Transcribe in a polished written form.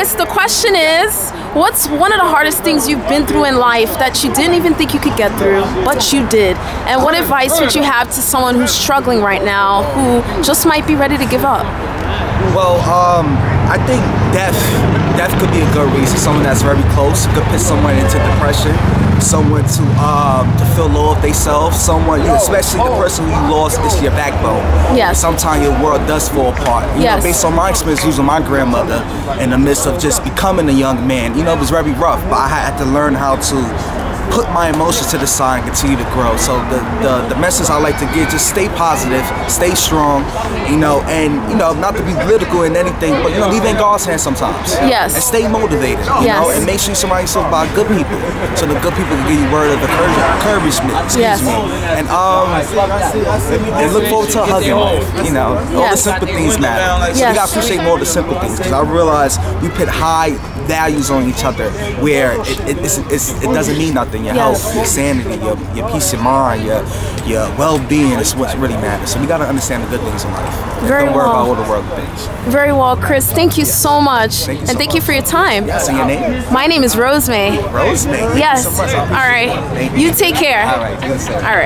Chris, the question is, what's one of the hardest things you've been through in life that you didn't even think you could get through, but you did? And what advice would you have to someone who's struggling right now, who just might be ready to give up? Well, I think death could be a good reason. Someone that's very close could put someone into depression, someone to feel low of themselves, someone, especially the person who you lost, is your backbone. Yes. Sometimes your world does fall apart. You know, based on my experience losing my grandmother in the midst of just becoming a young man, it was very rough, but I had to learn how to put my emotions to the side and continue to grow. So the message I like to give, just stay positive, stay strong, and not to be political in anything, but leave in God's hands sometimes. Yes. And stay motivated, and make sure you surround yourself by good people, so the good people can give you word of encouragement, excuse me. And look forward to hugging life, all the simple things matter. So we gotta appreciate more of the simple things, because I realize we put high values on each other where it doesn't mean nothing. Your health, your sanity, your peace of mind, your well-being is what really matters. So we got to understand the good things in life. Don't worry about all the worldly things. Very well, Chris. Thank you so much. Thank you for your time. Yes, and your name? My name is Rosemay. Rosemay. Yes. Thank you so much. All right. You take care. All right. All right.